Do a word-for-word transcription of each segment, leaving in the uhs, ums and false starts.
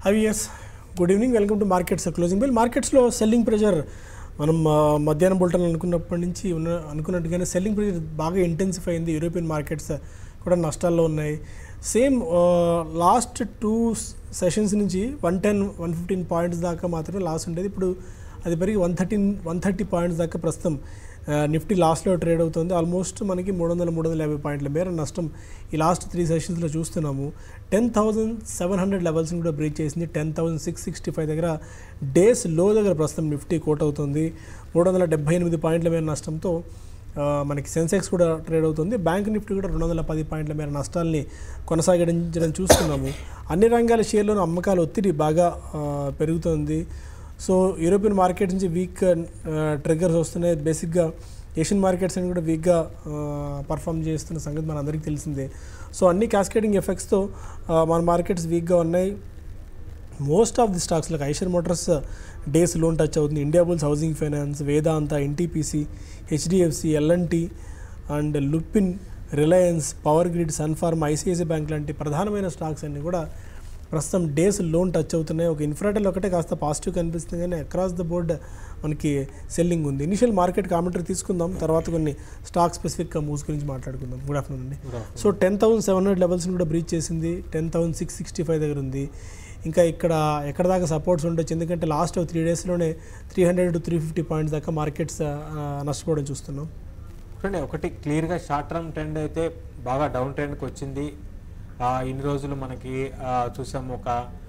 Hi yes, good evening. Welcome to Markets Closing Bell. Markets lo selling pressure మనం మధ్యాహ్నం bulletin అనుకున్నప్పటి నుంచి ఉన్న అనుకున్నట్టుగానే సెల్లింగ్ ప్రెషర్ బాగా ఇంటెన్సిఫై అయింది. యూరోపియన్ మార్కెట్స్ కూడా నష్టాల్లో ఉన్నాయి. సేమ్ లాస్ట్ టూ సెషన్స్ నుంచి one ten one fifteen points దాకా మాత్రమే లాస్ ఉండేది. ఇప్పుడు అది పెరిగి one thirteen one thirty points దాకా ప్రస్తుతం నిఫ్టీ లాస్ట్లో ట్రేడ్ అవుతుంది. ఆల్మోస్ట్ మనకి మూడు వందల మూడు వందల యాభై పాయింట్ల మేర నష్టం ఈ లాస్ట్ త్రీ సెషన్స్లో చూస్తున్నాము. టెన్ థౌజండ్ సెవెన్ హండ్రెడ్ లెవెల్స్ని కూడా బ్రీచ్ చేసింది. Ten thousand six sixty five దగ్గర డేస్ లో దగ్గర ప్రస్తుతం నిఫ్టీ కోట్ అవుతుంది. మూడు వందల డెబ్బై ఎనిమిది పాయింట్ల మేర నష్టంతో మనకి సెన్సెక్స్ కూడా ట్రేడ్ అవుతుంది. బ్యాంక్ నిఫ్టీ కూడా రెండు వందల పది పాయింట్ల మేర నష్టాలని కొనసాగించడం చూస్తున్నాము. అన్ని రంగాల షేర్లోనూ అమ్మకాల ఒత్తిడి బాగా పెరుగుతుంది. సో యూరోపియన్ మార్కెట్ నుంచి వీక్ ట్రిగ్గర్స్ వస్తున్నాయి. బేసిక్గా ఏషియన్ మార్కెట్స్ అని కూడా వీక్గా పర్ఫామ్ చేస్తున్న సంగతి మన అందరికీ తెలిసిందే. సో అన్ని క్యాస్కేడింగ్ ఎఫెక్ట్స్తో మన మార్కెట్స్ వీక్గా ఉన్నాయి. Most of the stocks like Eicher Motors days లోన్ టచ్ అవుతుంది. India bulls housing finance, Vedanta, NTPC, HDFC, L N T and Lupin, Reliance, power grid, Sun Pharma, ICICI bank లాంటి ప్రధానమైన స్టాక్స్ అన్నీ కూడా ప్రస్తుతం డేస్ లోన్ టచ్ అవుతున్నాయి. ఒక ఇన్ఫ్రాటెల్ ఒకటే కాస్త పాజిటివ్ కనిపిస్తుంది, కానీ అక్రాస్ ద బోర్డ్ మనకి సెల్లింగ్ ఉంది. ఇనిషియల్ మార్కెట్ కామెంటరీ తీసుకుందాం, తర్వాత కొన్ని స్టాక్ స్పెసిఫిక్ మూవ్స్ గురించి మాట్లాడుకుందాం. గుడ్ ఆఫ్టర్నూన్ అండి. So ten thousand seven hundred లెవెల్స్ని కూడా బ్రీచ్ చేసింది. Ten thousand six sixty five దగ్గర ఉంది. ఇంకా ఇక్కడ ఎక్కడ దాకా సపోర్ట్స్ ఉండొచ్చు, ఎందుకంటే లాస్ట్ త్రీ డేస్లోనే three hundred to three fifty points దాకా మార్కెట్స్ నష్టపోవడం చూస్తున్నాం. చూడండి, ఒకటి క్లియర్గా షార్ట్ టర్మ్ ట్రెండ్ అయితే బాగా డౌన్ ట్రెండ్కి వచ్చింది. ఇన్ని రోజులు మనకి చూసాము ఒక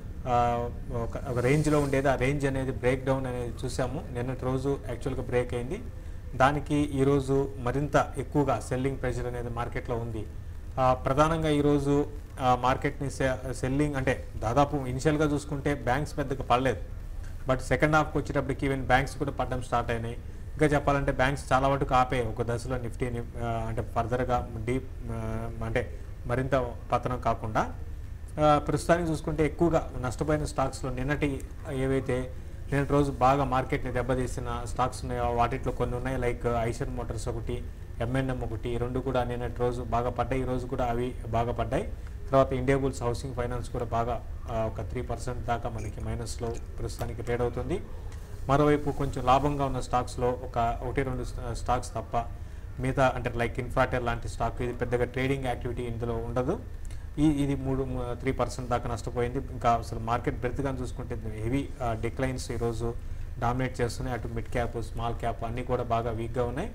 ఒక రేంజ్లో ఉండేది, ఆ రేంజ్ అనేది బ్రేక్ డౌన్ అనేది చూసాము. నిన్నటి రోజు యాక్చువల్గా బ్రేక్ అయింది. దానికి ఈరోజు మరింత ఎక్కువగా సెల్లింగ్ ప్రెషర్ అనేది మార్కెట్లో ఉంది. ప్రధానంగా ఈరోజు మార్కెట్ని సెల్లింగ్ అంటే దాదాపు ఇనిషియల్గా చూసుకుంటే బ్యాంక్స్ పెద్దగా పడలేదు, బట్ సెకండ్ హాఫ్కి వచ్చేటప్పటికి ఈవెన్ బ్యాంక్స్ కూడా పడడం స్టార్ట్ అయినాయి. ఇంకా చెప్పాలంటే బ్యాంక్స్ చాలా వరకు ఆపే ఒక దశలో నిఫ్టీని అంటే ఫర్దర్గా డీప్ అంటే మరింత పతనం కాకుండా ప్రస్తుతానికి చూసుకుంటే ఎక్కువగా నష్టపోయిన స్టాక్స్లో నిన్నటి ఏవైతే నిన్నటి రోజు బాగా మార్కెట్ని దెబ్బతీసిన స్టాక్స్ ఉన్నాయో వాటిలో కొన్ని ఉన్నాయి. లైక్ ఐషర్ మోటార్స్ ఒకటి, ఎంఎన్ఎం ఒకటి, రెండు కూడా నిన్నటి రోజు బాగా పడ్డాయి. ఈ రోజు కూడా అవి బాగా పడ్డాయి. తర్వాత ఇండియా బుల్స్ హౌసింగ్ ఫైనాన్స్ కూడా బాగా ఒక త్రీ పర్సెంట్ దాకా మనకి మైనస్లో ప్రస్తుతానికి ట్రేడ్ అవుతుంది. మరోవైపు కొంచెం లాభంగా ఉన్న స్టాక్స్లో ఒక ఒకటి రెండు స్టాక్స్ తప్ప మిగతా అంటే లైక్ ఇన్ఫ్రాటెల్ లాంటి స్టాక్ ఇది పెద్దగా ట్రేడింగ్ యాక్టివిటీ ఇందులో ఉండదు. ఈ ఇది మూడు త్రీ పర్సెంట్ దాకా నష్టపోయింది. ఇంకా అసలు మార్కెట్ బ్రెత్గా చూసుకుంటే హెవీ డిక్లైన్స్ ఈరోజు డామినేట్ చేస్తున్నాయి. అటు మిడ్ క్యాప్, స్మాల్ క్యాప్ అన్నీ కూడా బాగా వీక్గా ఉన్నాయి.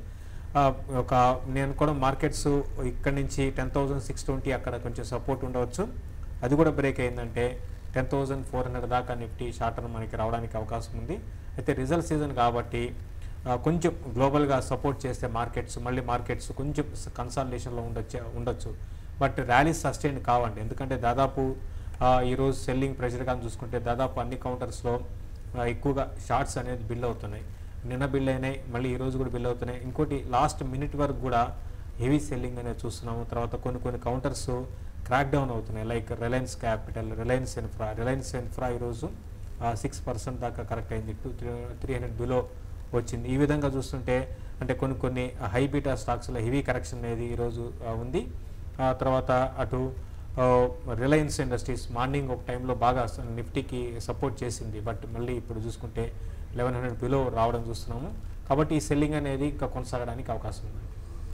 ఒక నేను కూడా మార్కెట్స్ ఇక్కడ నుంచి టెన్ థౌజండ్ సిక్స్ ట్వంటీ అక్కడ కొంచెం సపోర్ట్ ఉండవచ్చు. అది కూడా బ్రేక్ అయిందంటే టెన్ థౌజండ్ ఫోర్ హండ్రెడ్ దాకా నిఫ్టీ షార్ట్ టర్మ్ మనకి రావడానికి అవకాశం ఉంది. అయితే రిజల్ట్ సీజన్ కాబట్టి కొంచెం గ్లోబల్గా సపోర్ట్ చేస్తే మార్కెట్స్ మళ్ళీ మార్కెట్స్ కొంచెం కన్సాలిడేషన్లో ఉండొచ్చు ఉండొచ్చు బట్ ర్యాలీస్ సస్టైన్ కావండి. ఎందుకంటే దాదాపు ఈరోజు సెల్లింగ్ ప్రెషర్ కానీ చూసుకుంటే దాదాపు అన్ని కౌంటర్స్లో ఎక్కువగా షార్ట్స్ అనేది బిల్ అవుతున్నాయి. నిన్న బిల్ అయినాయి, మళ్ళీ ఈరోజు కూడా బిల్ అవుతున్నాయి. ఇంకోటి లాస్ట్ మినిట్ వరకు కూడా హెవీ సెల్లింగ్ అనేది చూస్తున్నాము. తర్వాత కొన్ని కొన్ని కౌంటర్స్ క్రాక్ డౌన్ అవుతున్నాయి. Like Reliance Capital, Reliance Infra Reliance Infra ఈరోజు సిక్స్ పర్సెంట్ దాకా కరెక్ట్ అయింది, two three three hundred below వచ్చింది. ఈ విధంగా చూస్తుంటే అంటే కొన్ని కొన్ని హై బీటా స్టాక్స్లో హెవీ కరెక్షన్ అనేది ఈరోజు ఉంది. తర్వాత అటు రిలయన్స్ ఇండస్ట్రీస్ మార్నింగ్ ఒక టైంలో బాగా నిఫ్టీకి సపోర్ట్ చేసింది, బట్ మళ్ళీ ఇప్పుడు చూసుకుంటే లెవెన్ హండ్రెడ్ బిలో రావడం చూస్తున్నాము. కాబట్టి ఈ సెల్లింగ్ అనేది ఇంకా కొనసాగడానికి అవకాశం ఉంది.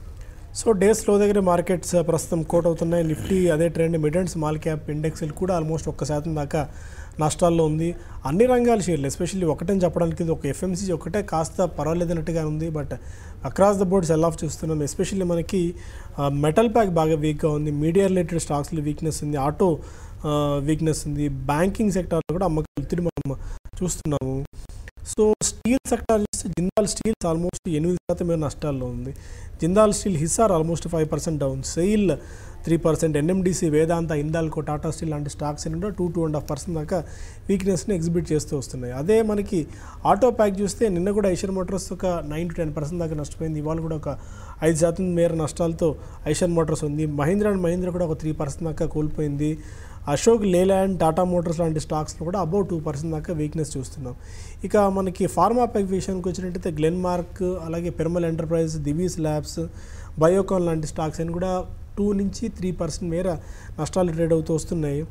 సో డేస్ లో దగ్గర మార్కెట్స్ ప్రస్తుతం కోట్ అవుతున్నాయి. నిఫ్టీ అదే trend, mid and small cap ఇండెక్స్లు కూడా ఆల్మోస్ట్ ఒక్క శాతం దాకా నష్టాల్లో ఉంది. అన్ని రంగాల షేర్లు ఎస్పెషల్లీ ఒకటని చెప్పడానికి ఒక ఎఫ్ఎంసీ ఒకటే కాస్త పర్వాలేదన్నట్టుగా ఉంది, but across the board sell off చూస్తున్నాం. ఎస్పెషల్లీ మనకి మెటల్ ప్యాక్ బాగా వీక్గా ఉంది, మీడియా రిలేటెడ్ స్టాక్స్లో వీక్నెస్ ఉంది, ఆటో వీక్నెస్ ఉంది, బ్యాంకింగ్ సెక్టార్లో కూడా అమ్మకాలు ఒత్తిడి మనం చూస్తున్నాము. సో స్టీల్ సెక్టార్ చూస్తే జిందాల్ స్టీల్స్ ఆల్మోస్ట్ ఎనిమిది శాతం మీద నష్టాల్లో ఉంది. Jindal steel, Hisar almost five percent down, SAIL three percent, NMDC, Vedanta, Hindalco, Tata steel లాంటి స్టాక్స్ అని కూడా two two and half percent దాకా వీక్నెస్ని ఎగ్జిబిట్ చేస్తూ వస్తున్నాయి. అదే మనకి ఆటో ప్యాక్ చూస్తే నిన్న కూడా ఐషర్ మోటార్స్ ఒక నైన్ టు టెన్ పర్సెంట్ దాకా నష్టపోయింది. ఇవాళ కూడా ఒక ఐదు శాతం మేర నష్టాలతో ఐషర్ మోటార్స్ ఉంది. మహీంద్రా అండ్ మహీంద్రా కూడా ఒక త్రీ పర్సెంట్ దాకా కోల్పోయింది. అశోక్ లేలాండ్, టాటా మోటార్స్ లాంటి స్టాక్స్లో కూడా అబౌవ్ టూ పర్సెంట్ దాకా వీక్నెస్ చూస్తున్నాం. ఇక మనకి ఫార్మా ప్యాక్ విషయానికి వచ్చినట్టయితే గ్లెన్ మార్క్, అలాగే Piramal enterprise, Divi's labs, Biocon లాంటి స్టాక్స్ అని కూడా టూ నుంచి త్రీ పర్సెంట్ మేర నష్టాలు ట్రేడ్ అవుతూ వస్తున్నాయి.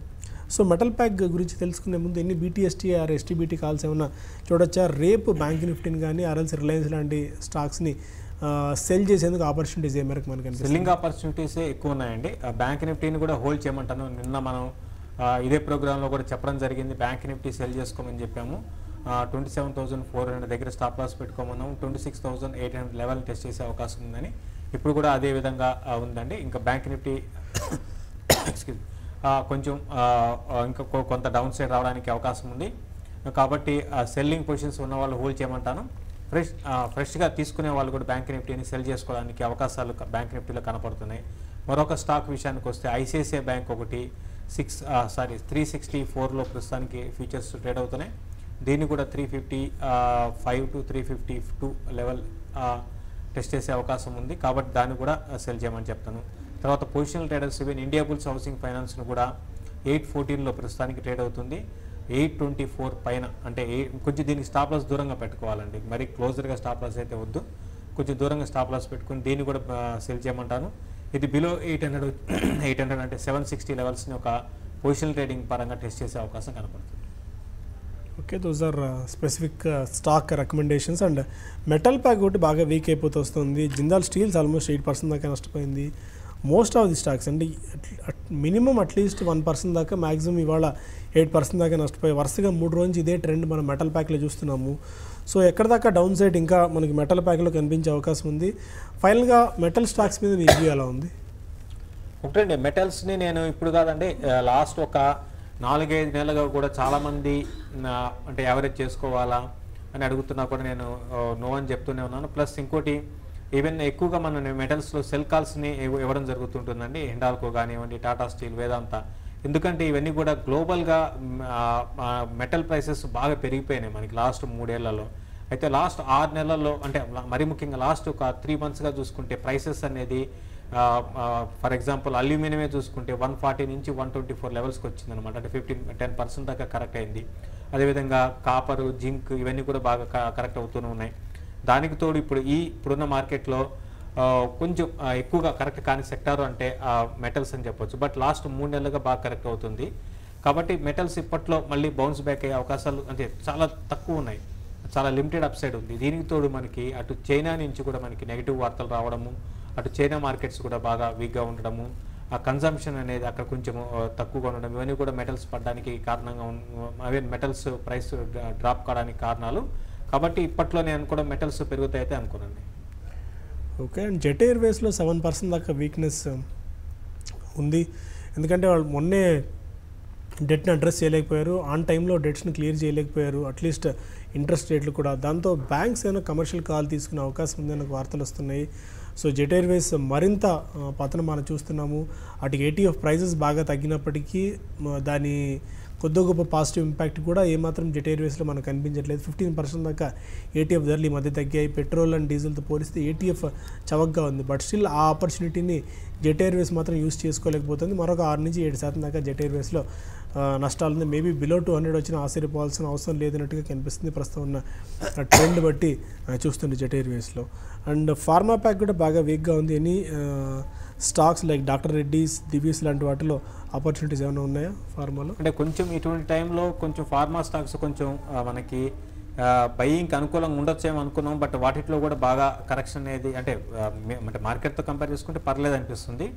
సో మెటల్ ప్యాక్ గురించి తెలుసుకునే ముందు ఎన్ని బీటీఎస్టీ ఆర్ ఎస్టీబీటీ కాల్స్ ఏమన్నా చూడొచ్చా? రేపు బ్యాంక్ నిఫ్టీని కానీ ఆర్ఎల్స్ రిలయన్స్ లాంటి స్టాక్స్ని సెల్ చేసేందుకు ఆపర్చునిటీస్ ఏ మేరకు మనకి అనిపిస్తుంది? సెల్లింగ్ ఆపర్చునిటీసే ఎక్కువ ఉన్నాయండి. బ్యాంక్ నిఫ్టీని కూడా హోల్డ్ చేయమంటాను. నిన్న మనం ఇదే ప్రోగ్రాంలో కూడా చెప్పడం జరిగింది, బ్యాంక్ నిఫ్టీ సెల్ చేసుకోమని చెప్పాము. Twenty seven thousand four hundred దగ్గర స్టాప్ లాస్ పెట్టుకోమన్నాము. Twenty six thousand eight hundred level test చేసే అవకాశం ఉందని ఇప్పుడు కూడా అదే విధంగా ఉందండి. ఇంకా బ్యాంక్ నిఫ్టీ ఎక్స్క్యూజ్ కొంచెం ఇంకా కొంత డౌన్ సైడ్ రావడానికి అవకాశం ఉంది. కాబట్టి సెల్లింగ్ పొజిషన్స్ ఉన్న వాళ్ళు హోల్డ్ చేయమంటాను. ఫ్రెష్ ఫ్రెష్గా తీసుకునే వాళ్ళు కూడా బ్యాంక్ నిఫ్టీని సెల్ చేసుకోవడానికి అవకాశాలు బ్యాంక్ నిఫ్టీలో కనపడుతున్నాయి. మరొక స్టాక్ విషయానికి వస్తే ఐసిఐసిఐ బ్యాంక్ ఒకటి సిక్స్ సారీ త్రీ సిక్స్టీ ఫోర్లో ప్రస్తుతానికి ఫ్యూచర్స్ ట్రేడ్ అవుతున్నాయి. దీన్ని కూడా three fifty five to three fifty two level test చేసే అవకాశం ఉంది. కాబట్టి దాన్ని కూడా సెల్ చేయమని చెప్తాను. తర్వాత positional traders even India bulls housing ఫైనాన్స్ను కూడా ఎయిట్ ఫోర్టీన్లో ప్రస్తుతానికి ట్రేడ్ అవుతుంది. ఎయిట్ ట్వంటీ ఫోర్ పైన అంటే ఎయిట్ కొంచెం దీనికి స్టాప్ లాస్ దూరంగా పెట్టుకోవాలండి. మరి క్లోజర్గా స్టాప్ లాస్ అయితే వద్దు, కొంచెం దూరంగా స్టాప్ లాస్ పెట్టుకుని దీన్ని కూడా సెల్ చేయమంటాను. ఇది below eight hundred eight hundred అంటే సెవెన్ సిక్స్టీ లెవెల్స్ని ఒక పొజిషనల్ ట్రేడింగ్ పరంగా టెస్ట్ చేసే అవకాశం కనపడుతుంది. Okay, those are specific stock recommendations. And metal pack ఒకటి బాగా వీక్ అయిపోతూ వస్తుంది. Jindal steels almost eight percent దాకా నష్టపోయింది. మోస్ట్ ఆఫ్ ది స్టాక్స్ అంటే మినిమం అట్లీస్ట్ వన్ పర్సెంట్ దాకా, మ్యాక్సిమం ఇవాళ ఎయిట్ పర్సెంట్ దాకా నష్టపోయి వరుసగా మూడు రోజు ఇదే ట్రెండ్ మనం మెటల్ ప్యాక్లో చూస్తున్నాము. సో ఎక్కడ దాకా డౌన్ సైడ్ ఇంకా మనకి మెటల్ ప్యాక్లో కనిపించే అవకాశం ఉంది. ఫైనల్గా మెటల్ స్టాక్స్ మీద మీ రివ్యూ ఎలా ఉంది? ఒకటండి, మెటల్స్ని నేను ఇప్పుడు కాదండి లాస్ట్ ఒక నాలుగైదు నెలలుగా కూడా చాలామంది అంటే యావరేజ్ చేసుకోవాలా అని అడుగుతున్నా కూడా నేను నో అని చెప్తూనే ఉన్నాను. ప్లస్ ఇంకోటి ఈవెన్ ఎక్కువగా మనం మెటల్స్లో సెల్ కాల్స్ని ఇవ్వడం జరుగుతుంటుందండి. హిండాల్కో కానివ్వండి, టాటా స్టీల్, వేదాంత. ఎందుకంటే ఇవన్నీ కూడా గ్లోబల్గా మెటల్ ప్రైసెస్ బాగా పెరిగిపోయినాయి మనకి లాస్ట్ మూడేళ్లలో. అయితే లాస్ట్ ఆరు నెలల్లో అంటే మరీ ముఖ్యంగా లాస్ట్ ఒక త్రీ మంత్స్గా చూసుకుంటే ప్రైసెస్ అనేది ఫర్ ఎగ్జాంపుల్ అల్యూమినియమే చూసుకుంటే వన్ ఫార్టీ నుంచి వన్ ట్వంటీ ఫోర్ లెవెల్స్కి వచ్చింది అనమాట. అంటే ఫిఫ్టీన్ టెన్ పర్సెంట్ దాకా కరెక్ట్ అయింది. అదేవిధంగా కాపరు, జింక్ ఇవన్నీ కూడా బాగా కరెక్ట్ అవుతూనే ఉన్నాయి. దానికి తోడు ఇప్పుడు ఈ ఇప్పుడున్న మార్కెట్లో కొంచెం ఎక్కువగా కరెక్ట్ కాని సెక్టారు అంటే మెటల్స్ అని చెప్పొచ్చు. బట్ లాస్ట్ మూడు నెలలుగా బాగా కరెక్ట్ అవుతుంది. కాబట్టి మెటల్స్ ఇప్పట్లో మళ్ళీ బౌన్స్ బ్యాక్ అయ్యే అవకాశాలు అంటే చాలా తక్కువ ఉన్నాయి, చాలా లిమిటెడ్ అప్సైడ్ ఉంది. దీనికి తోడు మనకి అటు చైనా నుంచి కూడా మనకి నెగిటివ్ వార్తలు రావడము, అటు చైనా మార్కెట్స్ కూడా బాగా వీక్గా ఉండడము, ఆ కన్జంప్షన్ అనేది అక్కడ కొంచెం తక్కువగా ఉండడం, ఇవన్నీ కూడా మెటల్స్ పడడానికి కారణంగా అవే మెటల్స్ ప్రైస్ డ్రాప్ కావడానికి కారణాలు. కాబట్టి ఇప్పట్లో నేను కూడా మెటల్స్ పెరుగుతాయితే అనుకున్నాను. ఓకే, అండ్ జెట్ ఎయిర్వేస్లో సెవెన్ పర్సెంట్ దాకా వీక్నెస్ ఉంది. ఎందుకంటే వాళ్ళు మొన్నే డెట్ని అడ్రస్ చేయలేకపోయారు, ఆన్ టైంలో డెట్స్ని క్లియర్ చేయలేకపోయారు, అట్లీస్ట్ ఇంట్రెస్ట్ రేట్లు కూడా. దాంతో బ్యాంక్స్ ఏమైనా కమర్షియల్ కాల్ తీసుకునే అవకాశం ఉందని నాకు వార్తలు వస్తున్నాయి. సో జెట్ ఎయిర్వేస్ మరింత పతనం మనం చూస్తున్నాము. అటు ఏటీఎఫ్ ప్రైజెస్ బాగా తగ్గినప్పటికీ దాని కొద్ది గొప్ప పాజిటివ్ ఇంపాక్ట్ కూడా ఏమాత్రం జెట్ ఎయిర్వేస్లో మనకు కనిపించట్లేదు. ఫిఫ్టీన్ పర్సెంట్ దాకా ఏటీఎఫ్ ధరలు ఈ మధ్య తగ్గాయి. పెట్రోల్ అండ్ డీజిల్తో పోలిస్తే ఏటీఎఫ్ చవకగా ఉంది. బట్ స్టిల్ ఆ ఆపర్చునిటీని జెట్ ఎయిర్వేస్ మాత్రం యూస్ చేసుకోలేకపోతుంది. మరొక ఆరు నుంచి ఏడు శాతం దాకా జెట్ ఎయిర్వేస్లో నష్టాలు ఉంది. మేబీ బిలో టూ హండ్రెడ్ వచ్చిన ఆశ్చర్యపోవాల్సిన అవసరం లేదన్నట్టుగా కనిపిస్తుంది ప్రస్తుతం ఉన్న ట్రెండ్ బట్టి చూస్తుండే జెట్ ఎయిర్వేస్లో. అండ్ ఫార్మా ప్యాక్ కూడా బాగా వీక్గా ఉంది. Any stocks like doctor Reddy's, Divi's లాంటి వాటిలో ఆపర్చునిటీస్ ఏమైనా ఉన్నాయా ఫార్మాలో? అంటే కొంచెం ఇటువంటి టైంలో కొంచెం ఫార్మా స్టాక్స్ కొంచెం మనకి బయింగ్కి అనుకూలంగా ఉండొచ్చేమో అనుకున్నాం. బట్ వాటిలో కూడా బాగా కరెక్షన్ అనేది అంటే అంటే మార్కెట్తో కంపేర్ చేసుకుంటే పర్లేదు అనిపిస్తుంది.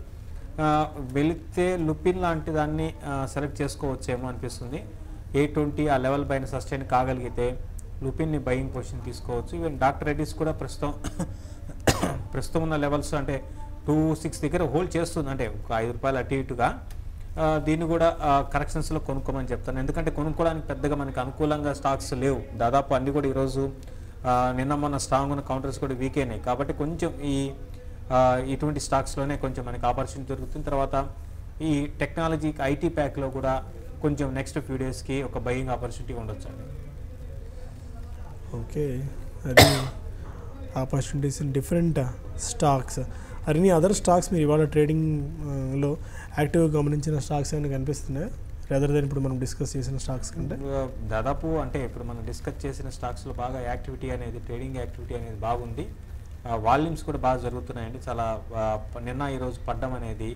వెళితే లుపిన్ లాంటి దాన్ని సెలెక్ట్ చేసుకోవచ్చేమో అనిపిస్తుంది. ఎయిట్ ట్వంటీ ఆ లెవెల్ పైన సస్టైన్ కాగలిగితే లుపిన్ని బయింగ్ పొజిషన్ తీసుకోవచ్చు. ఈవెన్ డాక్టర్ రెడ్డీస్ కూడా ప్రస్తుతం ప్రస్తుతం ఉన్న లెవెల్స్ అంటే టూ సిక్స్ దగ్గర హోల్డ్ చేస్తుంది. అంటే ఒక ఐదు రూపాయలు అటు ఇటుగా దీన్ని కూడా కరెక్షన్స్లో కొనుక్కోమని చెప్తాను. ఎందుకంటే కొనుక్కోవడానికి పెద్దగా మనకి అనుకూలంగా స్టాక్స్ లేవు. దాదాపు అన్నీ కూడా ఈరోజు నిన్న మొన్న స్ట్రాంగ్ ఉన్న కౌంటర్స్ కూడా వీక్ అయినాయి. కాబట్టి కొంచెం ఈ ఇటువంటి స్టాక్స్లోనే కొంచెం మనకి ఆపర్చునిటీ దొరుకుతుంది. తర్వాత ఈ టెక్నాలజీ ఐటీ ప్యాక్లో కూడా కొంచెం నెక్స్ట్ ఫ్యూ డేస్కి ఒక బయింగ్ ఆపర్చునిటీ ఉండొచ్చు అండి. ఓకే, అది ఆపర్చునిటీస్ ఇన్ డిఫరెంట్ స్టాక్స్. అన్ని అదర్ స్టాక్స్ మీరు ఇవాళ ట్రేడింగ్లో యాక్టివ్గా గమనించిన స్టాక్స్ ఏమైనా కనిపిస్తున్నాయి రెదర్ దెన్ ఇప్పుడు మనం డిస్కస్ చేసిన స్టాక్స్ కంటే? దాదాపు అంటే ఇప్పుడు మనం డిస్కస్ చేసిన స్టాక్స్లో బాగా యాక్టివిటీ అనేది ట్రేడింగ్ యాక్టివిటీ అనేది బాగుంది. వాల్యూమ్స్ కూడా బాగా జరుగుతున్నాయండి. చాలా నిన్న ఈరోజు పడ్డం అనేది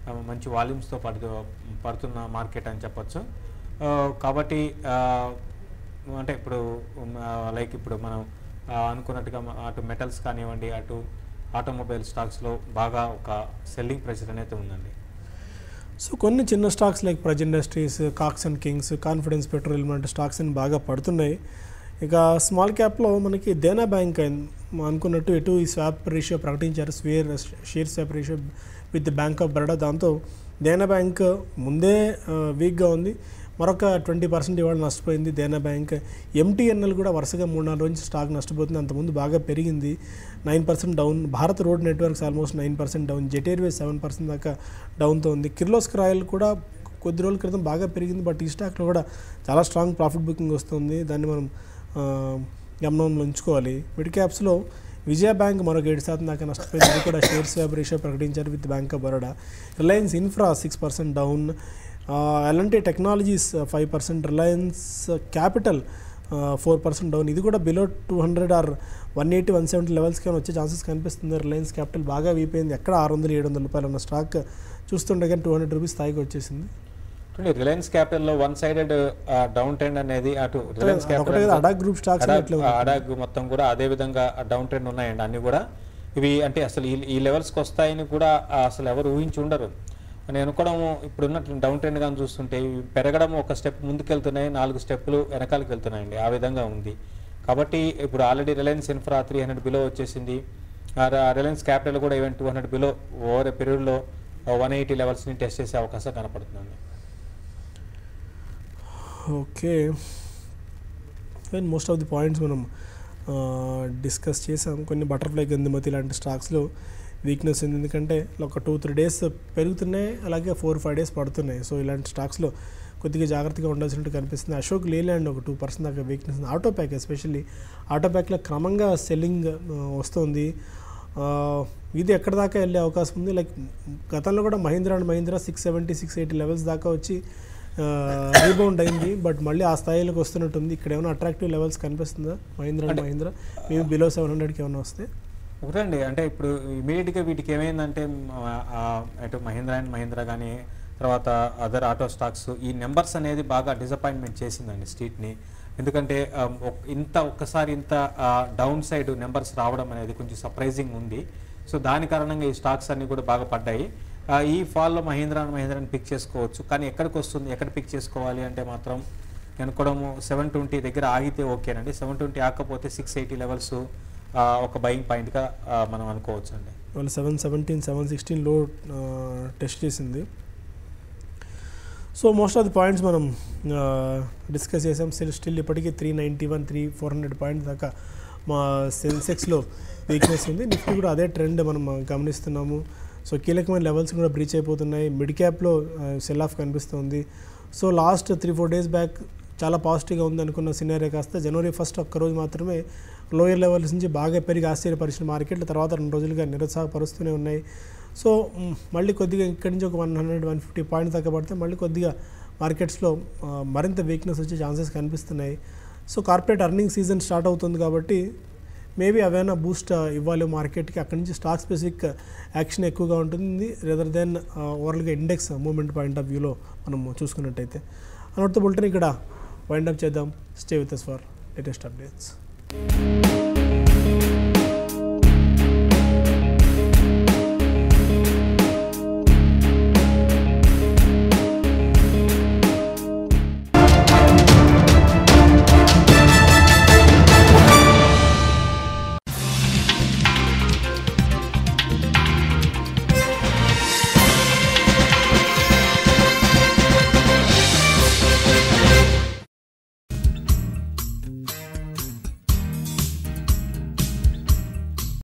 మంచి వాల్యూమ్స్తో పడుతూ పడుతున్న మార్కెట్ అని చెప్పొచ్చు. కాబట్టి అంటే ఇప్పుడు లైక్ ఇప్పుడు మనం అనుకున్నట్టుగా అటు మెటల్స్ కానివ్వండి, అటు ఆటోమొబైల్ స్టాక్స్లో బాగా ఒక సెల్లింగ్ ప్రెషర్ అనేది ఉందండి. సో కొన్ని చిన్న stocks like Praj industries, Cox and Kings, confidence petroleum లాంటి స్టాక్స్ అని బాగా పడుతున్నాయి. ఇక స్మాల్ క్యాప్లో మనకి దేనా బ్యాంక్ అనుకున్నట్టు ఎటు ఈ స్వాప్ రేషియో ప్రకటించారు, swear share swap ratio with bank of Baroda. దాంతో దేనా బ్యాంక్ ముందే వీక్గా ఉంది, మరొక ట్వంటీ పర్సెంట్ ఇవాళ నష్టపోయింది దేనా బ్యాంక్. ఎంటీఎన్ఎల్ కూడా వరుసగా మూడు నాలుగు రోజు స్టాక్ నష్టపోతుంది, అంతకుముందు బాగా పెరిగింది, nine percent down. Bharat road networks almost nine percent down, Jet Airways seven percent దాకా డౌన్తో ఉంది. కిర్లోస్కర్ ఆయిల్ కూడా కొద్ది రోజుల క్రితం బాగా పెరిగింది, బట్ ఈ స్టాక్లో కూడా చాలా స్ట్రాంగ్ ప్రాఫిట్ బుకింగ్ వస్తుంది, దాన్ని మనం గమనంలో ఉంచుకోవాలి. మిడ్ క్యాప్స్లో విజయ బ్యాంక్ మరొక ఏడు శాతం దాకా నష్టపోయింది, అది కూడా షేర్ స్వాప్ రేషియో ప్రకటించారు with bank of Baroda. Reliance infra six percent down, LNT technologies five percent, Reliance capital four percent down. ఇది కూడా below two hundred or one eighty one seventy లెవెల్స్కి వచ్చే ఛాన్సెస్ కనిపిస్తుంది. రిలయన్స్ క్యాపిటల్ బాగా వీపోయింది, ఎక్కడ ఆరు వందలు ఏడు వందల రూపాయలు ఉన్న స్టాక్ చూస్తుండే కానీ టూ హండ్రెడ్ రూపీస్ స్థాయికి వచ్చేసింది. రిలయన్స్ క్యాపిటల్లో వన్ సైడెడ్ డౌన్ ట్రెండ్ అనేది అటు Reliance capital ADAG group stocks ADAG మొత్తం కూడా అదే విధంగా డౌన్ ట్రెండ్ ఉన్నాయండి అన్ని కూడా. ఇవి అంటే అసలు ఈ లెవెల్స్కి వస్తాయని కూడా అసలు ఎవరు ఊహించి ఉండరు. నేను అనుకోవడం ఇప్పుడున్న డౌన్ ట్రెండ్ కానీ చూస్తుంటే పెరగడం ఒక స్టెప్ ముందుకెళ్తున్నాయి, నాలుగు స్టెప్పులు వెనకాలకి వెళ్తున్నాయండి, ఆ విధంగా ఉంది. కాబట్టి ఇప్పుడు already Reliance infra three hundred below వచ్చేసింది, రిలయన్స్ క్యాపిటల్ కూడా even two hundred below over పీరియడ్లో వన్ ఎయిటీ లెవెల్స్ని టెస్ట్ చేసే అవకాశం కనపడుతుందండి. Okay, most of the points మనం డిస్కస్ చేసాం. కొన్ని బటర్ఫ్లై గంధమతి లాంటి స్టాక్స్లో వీక్నెస్ ఉంది, ఎందుకంటే ఒక టూ త్రీ డేస్ పెరుగుతున్నాయి, అలాగే ఫోర్ ఫైవ్ డేస్ పడుతున్నాయి. సో ఇలాంటి స్టాక్స్లో కొద్దిగా జాగ్రత్తగా ఉండాల్సినట్టు కనిపిస్తుంది. అశోక్ లేలాండ్ ఒక టూ పర్సెంట్ దాకా వీక్నెస్ ఉంది. ఆటో ప్యాక్ ఎస్పెషల్లీ ఆటో ప్యాక్లో క్రమంగా సెల్లింగ్ వస్తుంది, ఇది ఎక్కడ దాకా వెళ్ళే అవకాశం ఉంది. లైక్ గతంలో కూడా Mahindra and Mahindra six seventy six eighty levels దాకా వచ్చి రీబౌండ్ అయింది, బట్ మళ్ళీ ఆ స్థాయిలోకి వస్తున్నట్టుంది. ఇక్కడ ఏమైనా అట్రాక్టివ్ లెవెల్స్ కనిపిస్తుందా మహీంద్రా అండ్ మహీంద్రా? మేము బిలో సెవెన్ హండ్రెడ్కి ఏమైనా వస్తే ఒకటండి. అంటే ఇప్పుడు ఇమీడియట్గా వీటికి ఏమైందంటే అటు మహీంద్రా అండ్ మహీంద్రా కానీ తర్వాత అదర్ ఆటో స్టాక్స్ ఈ నెంబర్స్ అనేది బాగా డిసప్పాయింట్మెంట్ చేసిందండి స్ట్రీట్ని. ఎందుకంటే ఇంత ఒక్కసారి ఇంత డౌన్ సైడ్ నెంబర్స్ రావడం అనేది కొంచెం సర్ప్రైజింగ్ ఉంది. సో దాని కారణంగా ఈ స్టాక్స్ అన్నీ కూడా బాగా పడ్డాయి. ఈ ఫాల్లో మహీంద్రా అండ్ మహీంద్రాని పిక్ చేసుకోవచ్చు, కానీ ఎక్కడికి వస్తుంది, ఎక్కడ పిక్ చేసుకోవాలి అంటే మాత్రం అనుకోవడము సెవెన్ ట్వంటీ దగ్గర ఆగితే ఓకేనండి. సెవెన్ ట్వంటీ ఆకపోతే సిక్స్ ఎయిటీ లెవెల్స్ ఒక బయింగ్ పాయింట్గా మనం అనుకోవచ్చు అండి. వాళ్ళు సెవెన్ సెవెంటీన్ సెవెన్ సిక్స్టీన్ లో టెస్ట్ చేసింది. So most of the points మనం డిస్కస్ చేసాం. స్టిల్ స్టిల్ ఇప్పటికీ three ninety one three four hundred points దాకా మా సెన్సెక్స్లో వీక్నెస్ ఉంది. నిఫ్టీ కూడా అదే ట్రెండ్ మనం గమనిస్తున్నాము. సో కీలకమైన లెవెల్స్ కూడా బ్రీచ్ అయిపోతున్నాయి. మిడ్ క్యాప్లో సెల్ ఆఫ్ కనిపిస్తుంది. So last three four days back చాలా పాజిటివ్గా ఉంది అనుకున్న సినారియో కాస్త జనవరి ఫస్ట్ ఒక్కరోజు మాత్రమే లోయర్ లెవెల్స్ నుంచి బాగా పెరిగి ఆశ్చర్యపరిచిన మార్కెట్లు తర్వాత రెండు రోజులుగా నిరుత్సాహపరుస్తూనే ఉన్నాయి. సో మళ్ళీ కొద్దిగా ఇక్కడి నుంచి ఒక one hundred one fifty points దాకా పడితే మళ్ళీ కొద్దిగా మార్కెట్స్లో మరింత వీక్నెస్ వచ్చే ఛాన్సెస్ కనిపిస్తున్నాయి. So corporate earning season start అవుతుంది కాబట్టి మేబీ అవైనా బూస్ట్ ఇవ్వాలి మార్కెట్కి. అక్కడి నుంచి స్టాక్ స్పెసిఫిక్ యాక్షన్ ఎక్కువగా ఉంటుంది రెదర్ దెన్ ఓవరాల్గా ఇండెక్స్ మూవ్మెంట్ పాయింట్ ఆఫ్ వ్యూలో మనం చూసుకున్నట్టయితే. అనౌట్ ద బులెటిన్ ఇక్కడ వైండ్ అప్ చేద్దాం. Stay with us for latest updates.